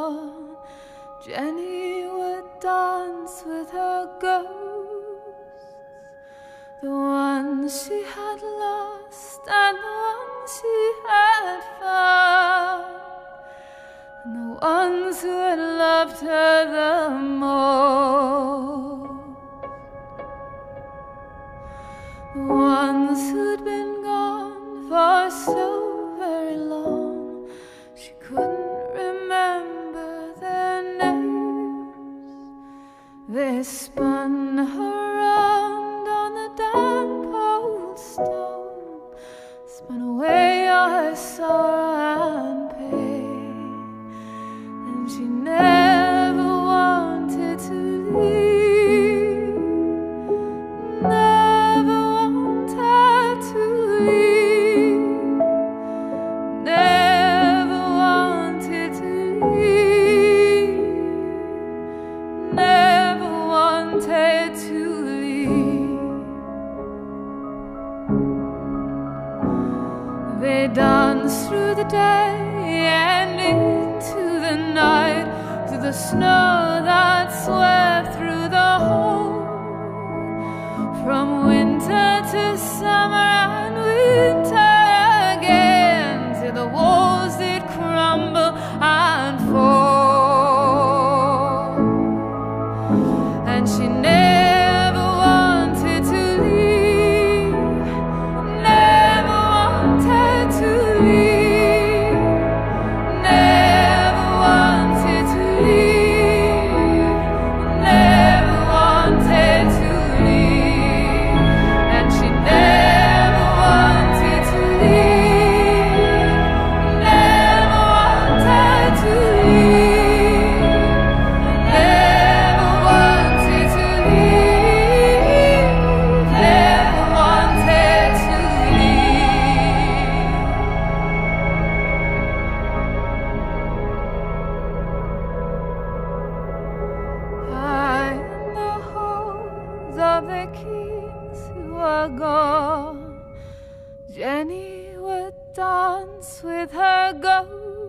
gone, Jenny would dance with her ghosts, the ones she had lost and the ones she had found, and the ones who had loved her the most, the ones who'd been gone for so very long she couldn't remember their names. They spun her round on the damp old stone, spun away all her sorrow and pain, and she never wanted to leave, never wanted to leave, never wanted to leave, never wanted to leave. They danced through the day and into the night, through the snow that swept through the hole, from winter to summer and winter again, till the walls did crumble and fall. And she never wanted to leave, never wanted to leave, never wanted to leave, never wanted to leave, and she never wanted to leave, never wanted to leave, never wanted to leave, never wanted to leave. High in the halls of the kings who are gone, Jenny would dance with her ghost,